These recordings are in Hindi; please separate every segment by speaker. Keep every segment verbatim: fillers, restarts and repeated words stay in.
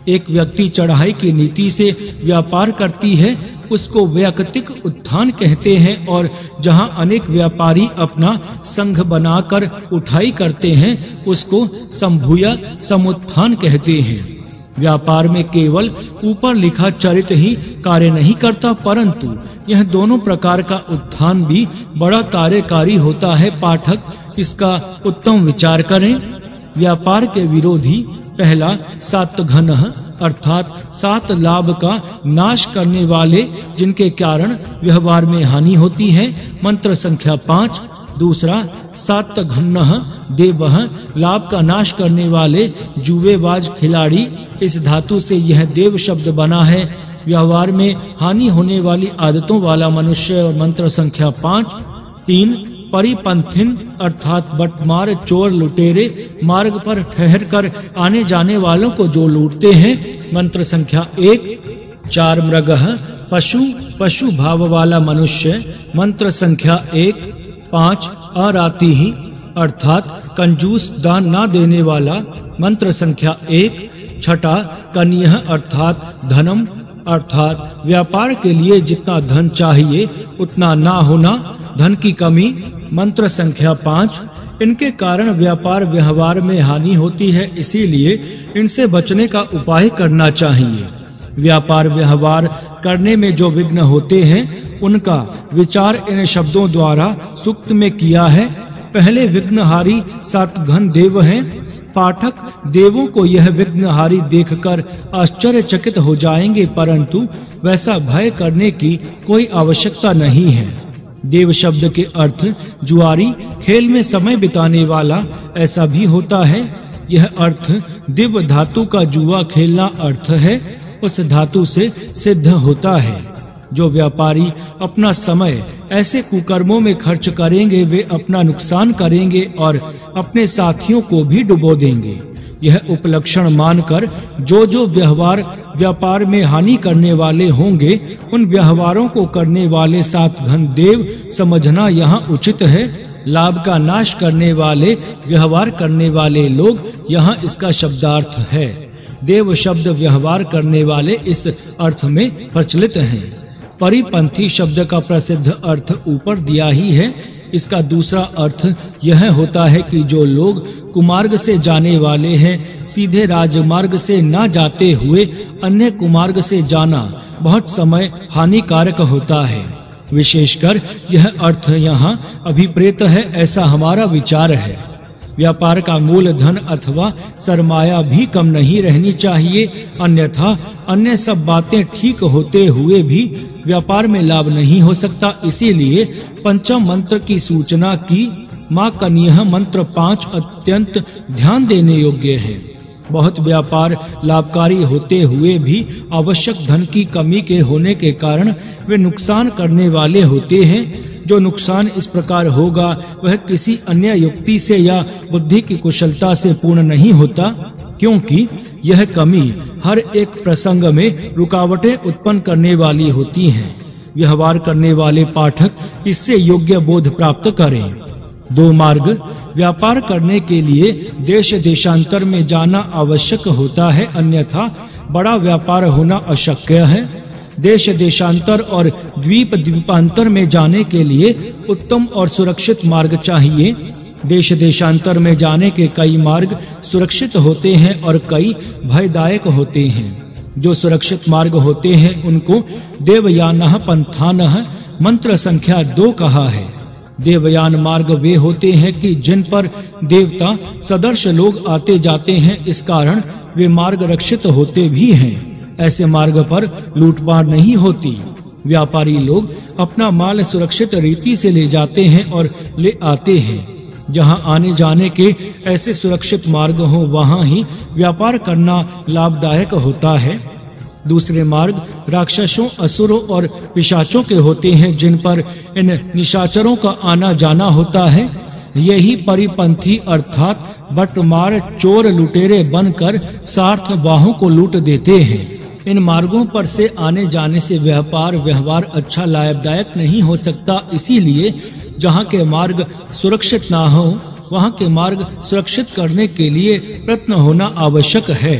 Speaker 1: एक व्यक्ति चढ़ाई की नीति से व्यापार करती है उसको वैयक्तिक उत्थान कहते हैं, और जहां अनेक व्यापारी अपना संघ बनाकर उठाई करते हैं उसको संभूया समुत्थान कहते हैं। व्यापार में केवल ऊपर लिखा चरित्र ही कार्य नहीं करता, परंतु यह दोनों प्रकार का उत्थान भी बड़ा कार्यकारी होता है। पाठक इसका उत्तम विचार करें। व्यापार के विरोधी पहला सात घन अर्थात सात लाभ का नाश करने वाले, जिनके कारण व्यवहार में हानि होती है, मंत्र संख्या पाँच। दूसरा सात घन देवः, लाभ का नाश करने वाले जुएबाज खिलाड़ी, इस धातु से यह देव शब्द बना है। व्यवहार में हानि होने वाली आदतों वाला मनुष्य, मंत्र संख्या पाँच। तीन परिपंथिन अर्थात बटमार चोर लुटेरे, मार्ग पर ठहर कर आने जाने वालों को जो लूटते हैं, मंत्र संख्या एक। चार मृगः पशु, पशु भाव वाला मनुष्य, मंत्र संख्या एक। पाँच अरातिहि अर्थात कंजूस दान ना देने वाला, मंत्र संख्या एक। छठा कन्यः अर्थात धनम अर्थात व्यापार के लिए जितना धन चाहिए उतना ना होना, धन की कमी, मंत्र संख्या पाँच। इनके कारण व्यापार व्यवहार में हानि होती है, इसीलिए इनसे बचने का उपाय करना चाहिए। व्यापार व्यवहार करने में जो विघ्न होते हैं उनका विचार इन शब्दों द्वारा सूक्त में किया है। पहले विघ्नहारी सात घन देव हैं। पाठक देवों को यह विघ्नहारी देखकर आश्चर्यचकित हो जाएंगे, परंतु वैसा भय करने की कोई आवश्यकता नहीं है। देव शब्द के अर्थ जुआरी, खेल में समय बिताने वाला, ऐसा भी होता है। यह अर्थ दिव्य धातु का जुआ खेलना अर्थ है, उस धातु से सिद्ध होता है। जो व्यापारी अपना समय ऐसे कुकर्मों में खर्च करेंगे वे अपना नुकसान करेंगे और अपने साथियों को भी डुबो देंगे। यह उपलक्षण मानकर जो जो व्यवहार व्यापार में हानि करने वाले होंगे उन व्यवहारों को करने वाले सात घन देव समझना यहाँ उचित है। लाभ का नाश करने वाले व्यवहार करने वाले लोग, यहाँ इसका शब्दार्थ है। देव शब्द व्यवहार करने वाले इस अर्थ में प्रचलित हैं। परिपंथी शब्द का प्रसिद्ध अर्थ ऊपर दिया ही है। इसका दूसरा अर्थ यह होता है कि जो लोग कुमार्ग से जाने वाले हैं, सीधे राजमार्ग से न जाते हुए अन्य कुमार्ग से जाना बहुत समय हानिकारक होता है। विशेषकर यह अर्थ यहाँ अभिप्रेत है, ऐसा हमारा विचार है। व्यापार का मूल धन अथवा सरमाया भी कम नहीं रहनी चाहिए, अन्यथा अन्य सब बातें ठीक होते हुए भी व्यापार में लाभ नहीं हो सकता। इसीलिए पंचम मंत्र की सूचना की। माँ कन्यः मंत्र पाँच अत्यंत ध्यान देने योग्य है। बहुत व्यापार लाभकारी होते हुए भी आवश्यक धन की कमी के होने के कारण वे नुकसान करने वाले होते हैं। जो नुकसान इस प्रकार होगा वह किसी अन्य युक्ति से या बुद्धि की कुशलता से पूर्ण नहीं होता, क्योंकि यह कमी हर एक प्रसंग में रुकावटें उत्पन्न करने वाली होती हैं। व्यवहार करने वाले पाठक इससे योग्य बोध प्राप्त करें। दो मार्ग व्यापार करने के लिए देश देशांतर में जाना आवश्यक होता है, अन्यथा बड़ा व्यापार होना अशक्य है। देश देशांतर और द्वीप द्वीपांतर में जाने के लिए उत्तम और सुरक्षित मार्ग चाहिए। देश देशांतर में जाने के कई मार्ग सुरक्षित होते हैं और कई भयदायक होते हैं। जो सुरक्षित मार्ग होते हैं उनको देवयानः पंथानः मंत्र संख्या दो कहा है। देवयान मार्ग वे होते हैं कि जिन पर देवता सदर्श लोग आते जाते हैं, इस कारण वे मार्ग रक्षित होते भी हैं। ऐसे मार्ग पर लूटपाट नहीं होती। व्यापारी लोग अपना माल सुरक्षित रीति से ले जाते हैं और ले आते हैं। जहां आने जाने के ऐसे सुरक्षित मार्ग हो वहां ही व्यापार करना लाभदायक होता है। दूसरे मार्ग राक्षसों, असुरों और पिशाचों के होते हैं, जिन पर इन निशाचरों का आना जाना होता है। यही परिपंथी अर्थात बटमार चोर लुटेरे बनकर स्वार्थवाहों को लूट देते हैं। इन मार्गों पर से आने जाने से व्यापार व्यवहार अच्छा लाभदायक नहीं हो सकता। इसीलिए जहाँ के मार्ग सुरक्षित ना हो वहाँ के मार्ग सुरक्षित करने के लिए प्रयत्न होना आवश्यक है।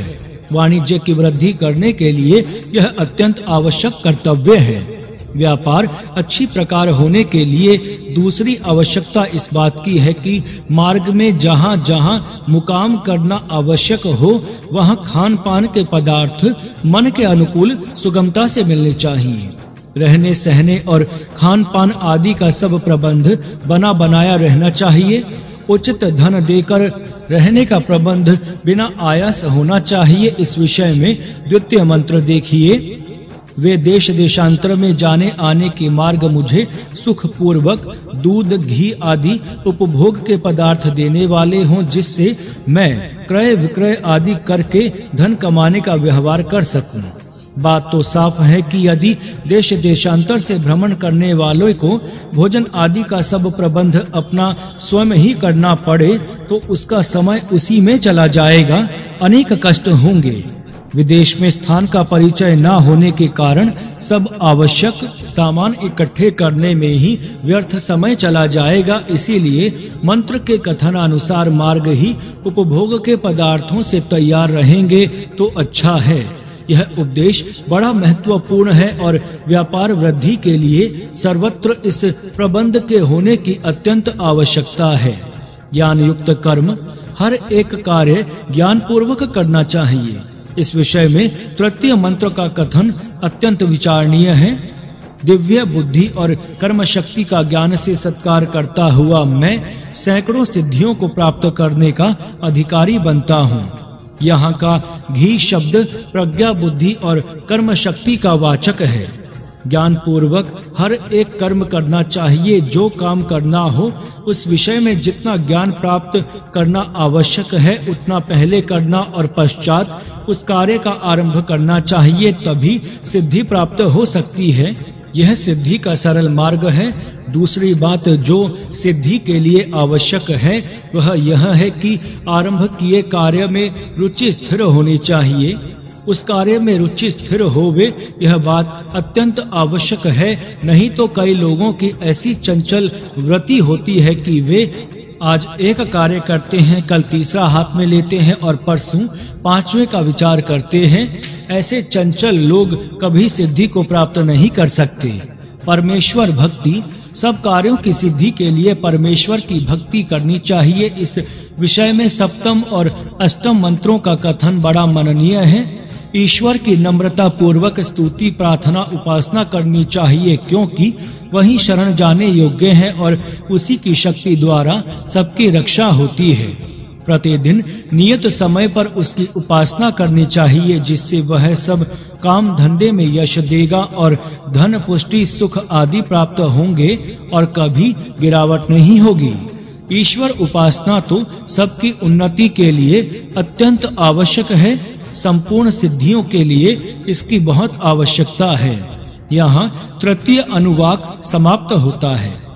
Speaker 1: वाणिज्य की वृद्धि करने के लिए यह अत्यंत आवश्यक कर्तव्य है। व्यापार अच्छी प्रकार होने के लिए दूसरी आवश्यकता इस बात की है कि मार्ग में जहाँ-जहाँ मुकाम करना आवश्यक हो, वहाँ खान पान के पदार्थ मन के अनुकूल सुगमता से मिलने चाहिए। रहने सहने और खान पान आदि का सब प्रबंध बना बनाया रहना चाहिए। उचित धन देकर रहने का प्रबंध बिना आयास होना चाहिए। इस विषय में द्वितीय मंत्र देखिए। वे देश देशांतर में जाने आने के मार्ग मुझे सुख पूर्वक दूध घी आदि उपभोग के पदार्थ देने वाले हों, जिससे मैं क्रय विक्रय आदि करके धन कमाने का व्यवहार कर सकूं। बात तो साफ है कि यदि देश देशांतर से भ्रमण करने वालों को भोजन आदि का सब प्रबंध अपना स्वयं ही करना पड़े तो उसका समय उसी में चला जाएगा, अनेक कष्ट होंगे। विदेश में स्थान का परिचय न होने के कारण सब आवश्यक सामान इकट्ठे करने में ही व्यर्थ समय चला जाएगा। इसीलिए मंत्र के कथनानुसार मार्ग ही उपभोग के पदार्थों से तैयार रहेंगे तो अच्छा है। यह उपदेश बड़ा महत्वपूर्ण है और व्यापार वृद्धि के लिए सर्वत्र इस प्रबंध के होने की अत्यंत आवश्यकता है। ज्ञान युक्त कर्म हर एक कार्य ज्ञान पूर्वक करना चाहिए। इस विषय में तृतीय मंत्र का कथन अत्यंत विचारणीय है। दिव्य बुद्धि और कर्म शक्ति का ज्ञान से सत्कार करता हुआ मैं सैकड़ों सिद्धियों को प्राप्त करने का अधिकारी बनता हूँ। यहाँ का घी शब्द प्रज्ञा बुद्धि और कर्म शक्ति का वाचक है। ज्ञान पूर्वक हर एक कर्म करना चाहिए। जो काम करना हो उस विषय में जितना ज्ञान प्राप्त करना आवश्यक है उतना पहले करना और पश्चात उस कार्य का आरंभ करना चाहिए, तभी सिद्धि प्राप्त हो सकती है। यह सिद्धि का सरल मार्ग है। दूसरी बात जो सिद्धि के लिए आवश्यक है वह यह है कि आरंभ किए कार्य में रुचि स्थिर होनी चाहिए। उस कार्य में रुचि स्थिर होवे यह बात अत्यंत आवश्यक है। नहीं तो कई लोगों की ऐसी चंचल वृत्ति होती है कि वे आज एक कार्य करते हैं, कल तीसरा हाथ में लेते हैं और परसों पांचवें का विचार करते हैं। ऐसे चंचल लोग कभी सिद्धि को प्राप्त नहीं कर सकते। परमेश्वर भक्ति सब कार्यों की सिद्धि के लिए परमेश्वर की भक्ति करनी चाहिए। इस विषय में सप्तम और अष्टम मंत्रों का कथन बड़ा मननीय है। ईश्वर की नम्रता पूर्वक स्तुति प्रार्थना उपासना करनी चाहिए, क्योंकि वही शरण जाने योग्य है और उसी की शक्ति द्वारा सबकी रक्षा होती है। प्रतिदिन नियत समय पर उसकी उपासना करनी चाहिए, जिससे वह सब काम धंधे में यश देगा और धन पुष्टि सुख आदि प्राप्त होंगे और कभी गिरावट नहीं होगी। ईश्वर उपासना तो सबकी उन्नति के लिए अत्यंत आवश्यक है। संपूर्ण सिद्धियों के लिए इसकी बहुत आवश्यकता है। यहाँ तृतीय अनुवाक समाप्त होता है।